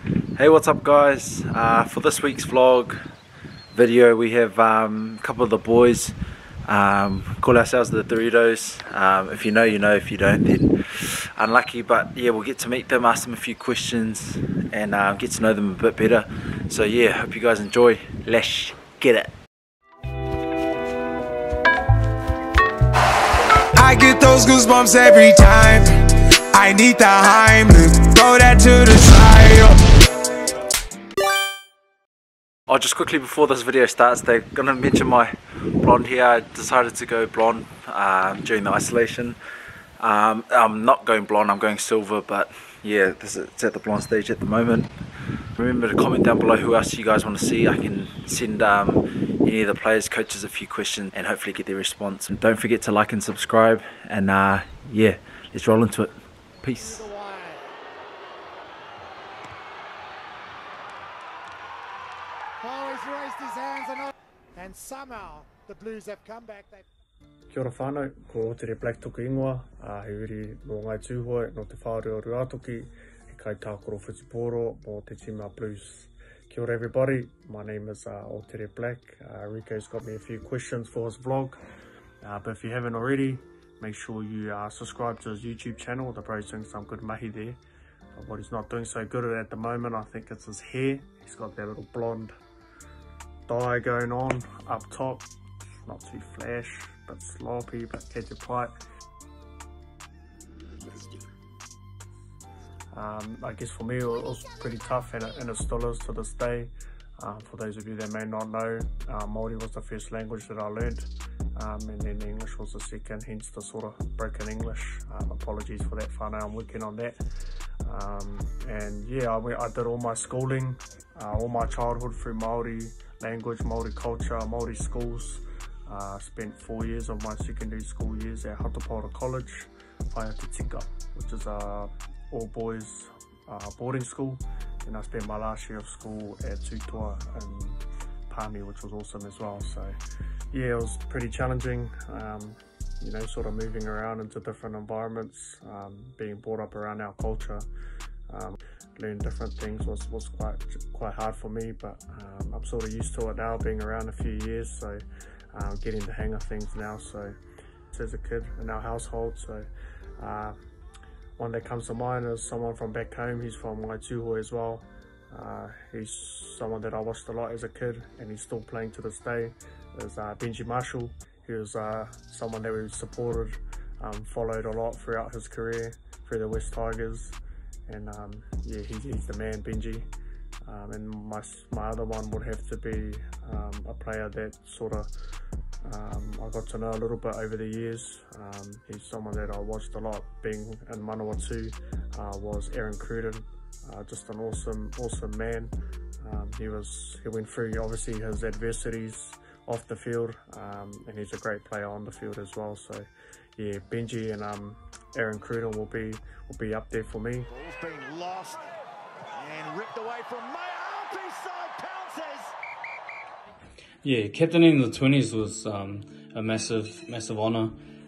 Hey, what's up guys? For this week's vlog video we have a couple of the boys, call ourselves the Doritos. If you know, you know, if you don't then unlucky, but yeah, we'll get to meet them, ask them a few questions and get to know them a bit better. So yeah, hope you guys enjoy. Let's get it. I get those goosebumps every time. I need the Heimlich, throw that to the side. Oh, just quickly before this video starts, they're going to mention my blonde hair. I decided to go blonde during the isolation. I'm not going blonde, I'm going silver, but yeah, it's at the blonde stage at the moment. Remember to comment down below who else you guys want to see. I can send any of the players, coaches a few questions and hopefully get their response. And don't forget to like and subscribe, and yeah, let's roll into it. Peace. Oh, he's raised his hands and somehow the Blues have come back. Kia ora whānau, ko Pt2 Pt2 ingoa, he wiri mō ngai tūhoi no te whāreo ruatoki, he kai tākoro Pt2 mō te Tima Blues. Kia ora everybody, my name is Pt2 Black. Rico's got me a few questions for his vlog, but if you haven't already, make sure you subscribe to his YouTube channel. The bro's doing some good mahi there. But what he's not doing so good at the moment, I think it's his hair. He's got that little blonde dye going on up top, not too flash, but sloppy, but catch a pipe. I guess for me it was pretty tough, and it still is to this day. For those of you that may not know, Māori was the first language that I learned, and then English was the second, hence the sort of broken English. Apologies for that, whānau, I'm working on that. And yeah, I did all my schooling, all my childhood through Māori language, Māori culture, Māori schools. Spent 4 years of my secondary school years at Hatapara College, Pt2, which is all boys boarding school. And I spent my last year of school at Pt2 in Pāmi, which was awesome as well. So yeah, it was pretty challenging, you know, sort of moving around into different environments, being brought up around our culture. Learn different things was quite hard for me, but I'm sort of used to it now, being around a few years, so getting the hang of things now. So as a kid in our household, so one that comes to mind is someone from back home. He's from Waituho as well. He's someone that I watched a lot as a kid, and he's still playing to this day. There's Benji Marshall. He was someone that we supported, followed a lot throughout his career through the West Tigers, and yeah, he's the man, Benji. And my other one would have to be a player that sort of I got to know a little bit over the years. He's someone that I watched a lot, being in Manawatu, was Aaron Cruden. Just an awesome man. He went through obviously his adversities off the field, and he's a great player on the field as well. So yeah, Benji and Aaron Cruden will be up there for me. Ball's been lost and ripped away from my side pounces. Yeah, captaining the 20s was a massive honour.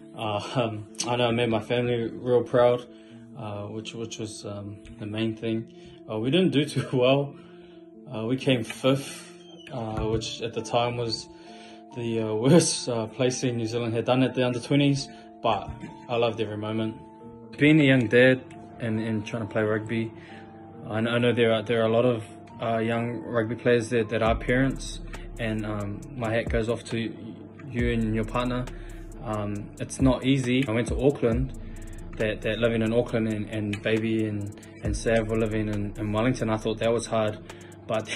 I know I made my family real proud, which was the main thing. We didn't do too well. We came 5th, which at the time was the worst placing New Zealand had done at the under-20s, but I loved every moment. Being a young dad and trying to play rugby, I know there are a lot of young rugby players that are parents, and my hat goes off to you and your partner. It's not easy. I went to Auckland, that living in Auckland, and Baby and Sav were living in Wellington. I thought that was hard, but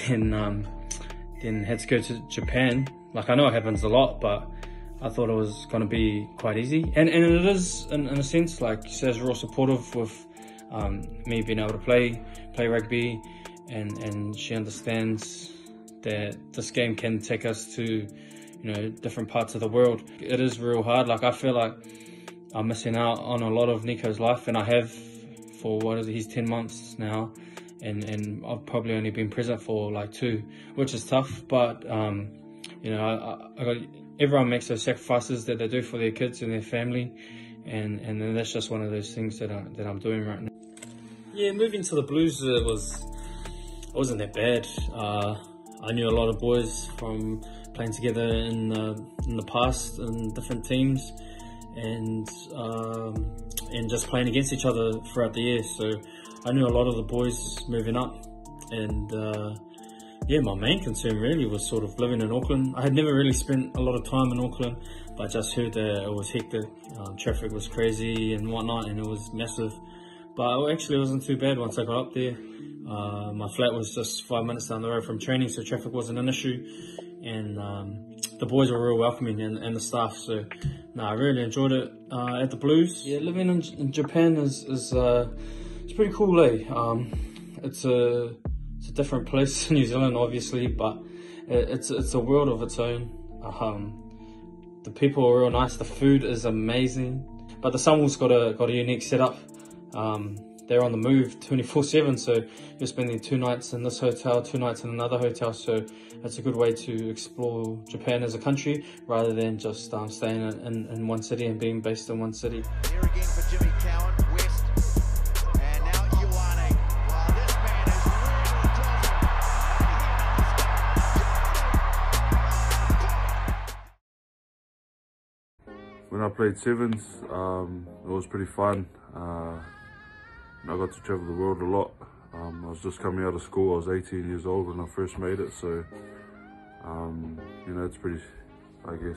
then had to go to Japan. Like, I know it happens a lot, but I thought it was going to be quite easy, and it is in a sense. Like, Sav's real supportive with me being able to play rugby, and she understands that this game can take us to, you know, different parts of the world. It is real hard. Like, I feel like I'm missing out on a lot of Nico's life, and I have for he's 10 months now, and I've probably only been present for like 2, which is tough. But you know, I got, everyone makes those sacrifices that they do for their kids and their family, and then that's just one of those things that I'm doing right now. Yeah, moving to the Blues was it wasn't that bad. I knew a lot of boys from playing together in the past in different teams, and just playing against each other throughout the year. So I knew a lot of the boys moving up, and yeah, my main concern really was sort of living in Auckland. I had never really spent a lot of time in Auckland, but I just heard that it was hectic. Traffic was crazy and whatnot, and it was massive. But actually it wasn't too bad once I got up there. My flat was just 5 minutes down the road from training, so traffic wasn't an issue. And the boys were real welcoming, and the staff. So no, I really enjoyed it at the Blues. Yeah, living in Japan is it's pretty cool, eh? It's a different place to New Zealand, obviously, but it's a world of its own. The people are real nice. The food is amazing, but the Samoa's got a unique setup. They're on the move 24/7, so you're spending 2 nights in this hotel, 2 nights in another hotel. So it's a good way to explore Japan as a country, rather than just staying in one city and being based in one city. Here again for Jimmy Cowan, West, and now Ioane. Wow, this man is really When I played sevens, it was pretty fun. I got to travel the world a lot. I was just coming out of school. I was 18 years old when I first made it, so you know, it's pretty, I guess,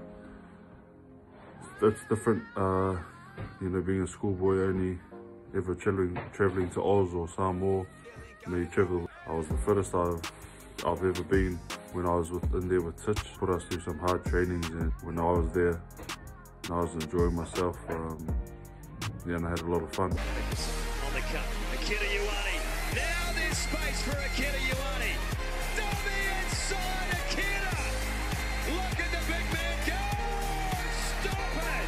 it's different, you know, being a schoolboy only ever traveling to Oz or Samoa. You know, you travel. I was the fittest I've ever been when I was in there with Titch. Put us through some hard trainings, and when I was there, I was enjoying myself. Yeah, and I had a lot of fun. on the cut. Akita Ioane. Now there's space for Akita Ioane. Dobby inside Akita. Look at the big man go. Stop it.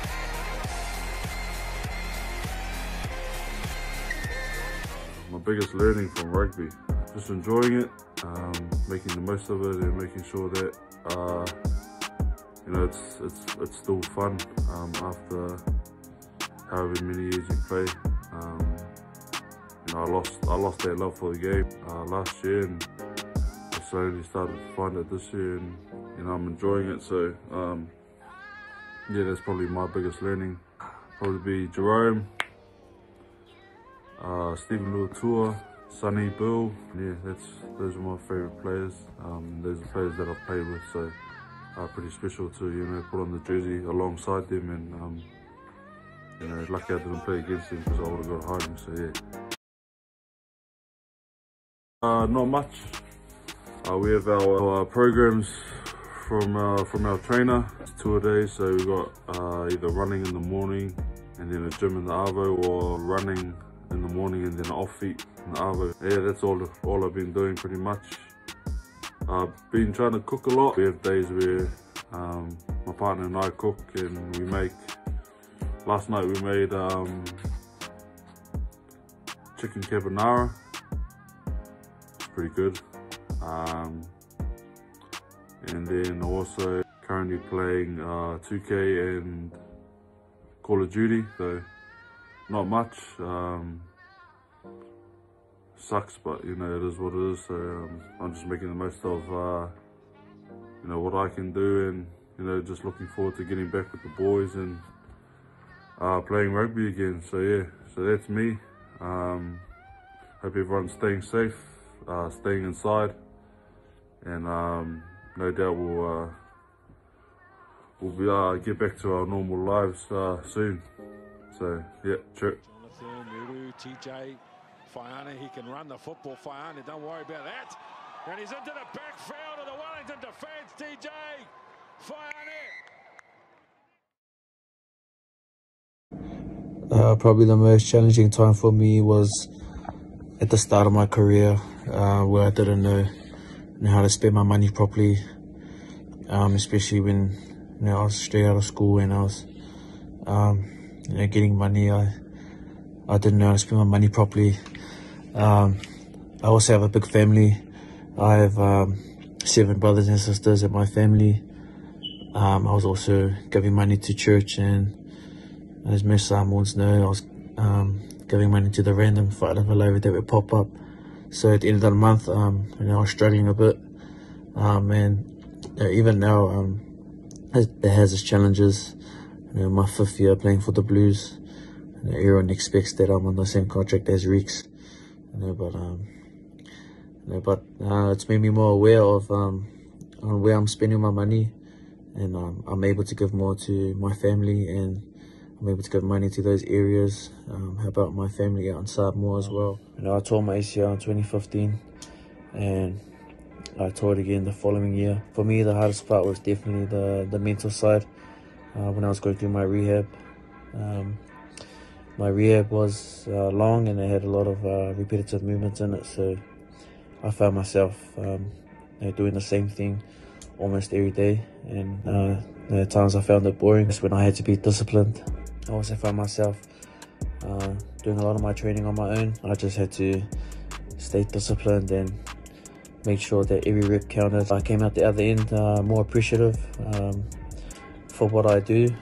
My biggest learning from rugby, just enjoying it, making the most of it, and making sure that you know, it's still fun after however many years you play. You know, I lost that love for the game last year, and I slowly started to find it this year, and you know, I'm enjoying it. So yeah, that's probably my biggest learning. Probably be Jerome, Stephen Luatua, Sonny, Bill. Yeah, those are my favourite players. Those are players that I've played with, so pretty special to, you know, put on the jersey alongside them, and you know, lucky I didn't play against them because I would have got hiding. So yeah. Not much. We have our programs from our trainer. It's 2 a day, so we got either running in the morning and then a gym in the arvo, or running in the morning and then off feet in the arvo. Yeah, that's all I've been doing pretty much. I've been trying to cook a lot. We have days where my partner and I cook, and we make. Last night we made chicken carbonara. It's pretty good. And then also currently playing 2K and Call of Duty, so not much. Sucks, but you know, it is what it is. So I'm just making the most of you know, what I can do, and you know, just looking forward to getting back with the boys and playing rugby again. So yeah, so that's me. Hope everyone's staying safe, staying inside, and no doubt we'll get back to our normal lives soon. So yeah, true. TJ Faiane, he can run the football. Faiane, don't worry about that. And he's into the backfield of the Wellington defence. TJ Faiane. Probably the most challenging time for me was at the start of my career, where I didn't know how to spend my money properly, especially when, you know, I was straight out of school and I was you know, getting money. I didn't know how to spend my money properly. I also have a big family. I have 7 brothers and sisters in my family. I was also giving money to church, and as most Samoans know, I was giving money to the random whatever that would pop up. So at the end of the month, you know, I was struggling a bit, and you know, even now, it has its challenges. You know, my 5th year playing for the Blues. You know, everyone expects that I'm on the same contract as Reeks. You know, but it's made me more aware of on where I'm spending my money, and I'm able to give more to my family, and I'm able to give money to those areas, help out my family out inside more as well. You know, I tore my ACL in 2015, and I tore it again the following year. For me, the hardest part was definitely the mental side. When I was going through my rehab, was long, and it had a lot of repetitive movements in it, so I found myself you know, doing the same thing almost every day, and the times I found it boring is when I had to be disciplined. I also found myself doing a lot of my training on my own. I just had to stay disciplined and make sure that every rep counted. I came out the other end more appreciative for what I do.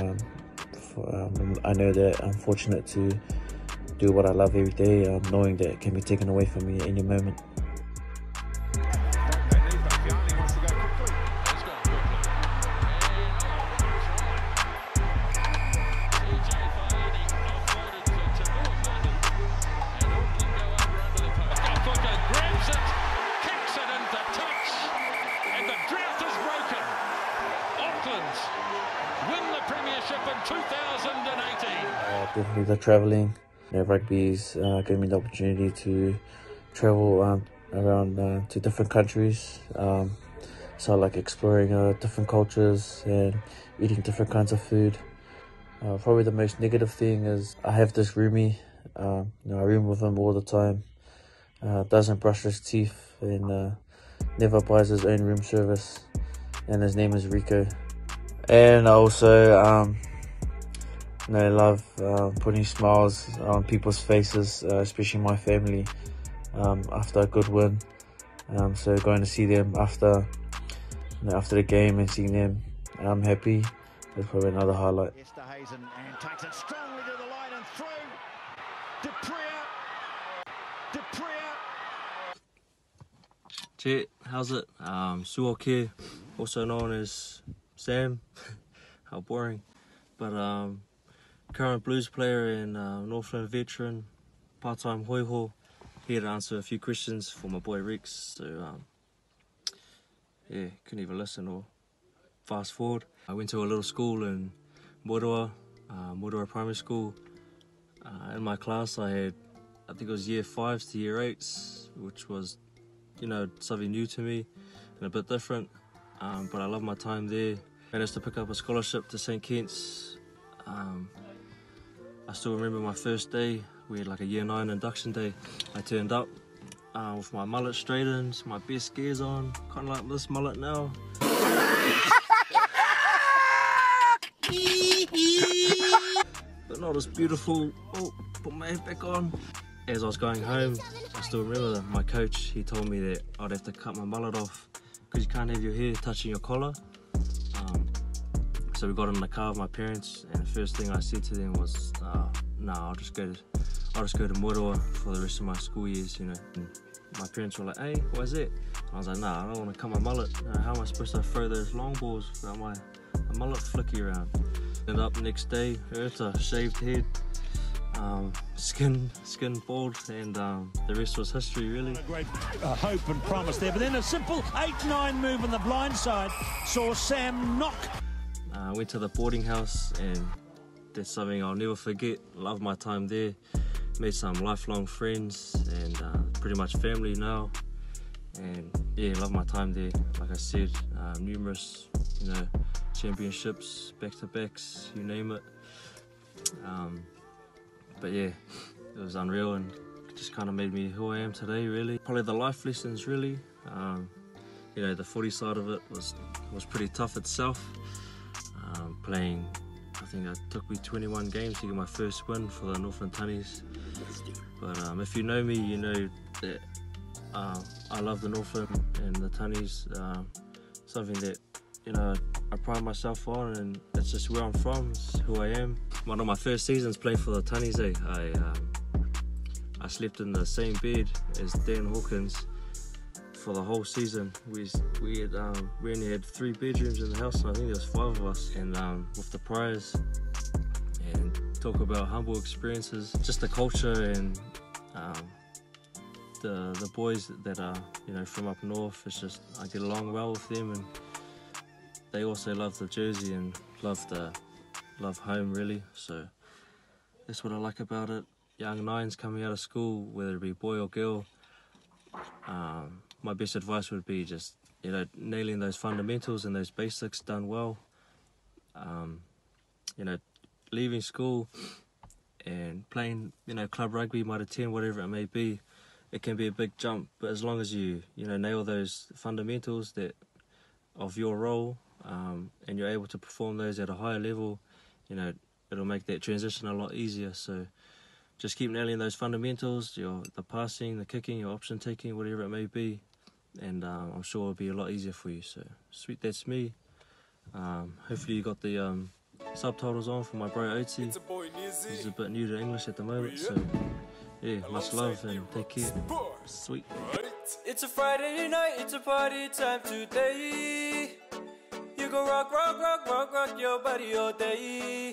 I know that I'm fortunate to do what I love every day, knowing that it can be taken away from me at any moment. Win the premiership in 2018. Definitely the travelling. You know, rugby's gave me the opportunity to travel around to different countries. So I like exploring different cultures and eating different kinds of food. Probably the most negative thing is I have this roomie. You know, I room with him all the time. Doesn't brush his teeth, and never buys his own room service. And his name is Rico. And I also you know, love putting smiles on people's faces, especially my family, after a good win. So going to see them after the game and seeing them happy is probably another highlight. Esterhazen and takes it strongly to the line and through. Dupria. Chet, how's it? Suok here, also known as Sam. How boring. But current blues player and Northland veteran, part-time hoiho, here to answer a few questions for my boy Reeks. So yeah, couldn't even listen or fast forward. I went to a little school in Murua Primary School. In my class I had, I think it was year 5s to year 8s, which was, you know, something new to me and a bit different. But I love my time there. Managed to pick up a scholarship to St. Kitts. I still remember my first day. We had like a year 9 induction day. I turned up with my mullet straightened, my best gears on, kind of like this mullet now. But not as beautiful. Oh, put my head back on. As I was going home, I still remember my coach, he told me that I'd have to cut my mullet off because you can't have your hair touching your collar. So we got in the car with my parents, and the first thing I said to them was, nah, I'll just go to Murua for the rest of my school years, you know. And my parents were like, hey, why is that? And I was like, nah, I don't want to cut my mullet. How am I supposed to throw those long balls without my mullet flicky around? Ended up the next day, with a shaved head, skin bald, and the rest was history, really. A great hope and promise there, but then a simple 8-9 move on the blind side saw Sam knock. I went to the boarding house, and that's something I'll never forget. Love my time there. Made some lifelong friends and pretty much family now. And yeah, love my time there. Like I said, numerous, you know, championships, back-to-backs, you name it. But yeah, it was unreal and just kind of made me who I am today, really. Probably the life lessons, really. You know, the footy side of it was pretty tough itself. Playing, I think it took me 21 games to get my first win for the Northland Tunnies. But if you know me, you know that I love the Northland and the Tunnies. Something that, you know, I pride myself on, and it's just where I'm from, it's who I am. One of my first seasons playing for the Tunnies, I I slept in the same bed as Dan Hawkins for the whole season. We only had 3 bedrooms in the house, and I think there was 5 of us. And with the Priors, and talk about humble experiences, just the culture and the boys that are, you know, from up north. It's just, I get along well with them, and they also love the jersey and love home really. So that's what I like about it. Young nines coming out of school, whether it be boy or girl, my best advice would be just, you know, nailing those fundamentals and those basics done well. You know, leaving school and playing, you know, club rugby, mitre 10, whatever it may be, it can be a big jump, but as long as you know, nail those fundamentals that of your role, and you're able to perform those at a higher level, you know, it'll make that transition a lot easier. So just keep nailing those fundamentals, the passing, the kicking, your option taking, whatever it may be, and I'm sure it'll be a lot easier for you. So sweet, that's me. Hopefully you got the subtitles on for my bro Oti. He's a bit new to English at the moment, so yeah, much love and take care. Sweet. It's a Friday night, it's a party time today. You go rock, rock, rock, rock, rock your body all day.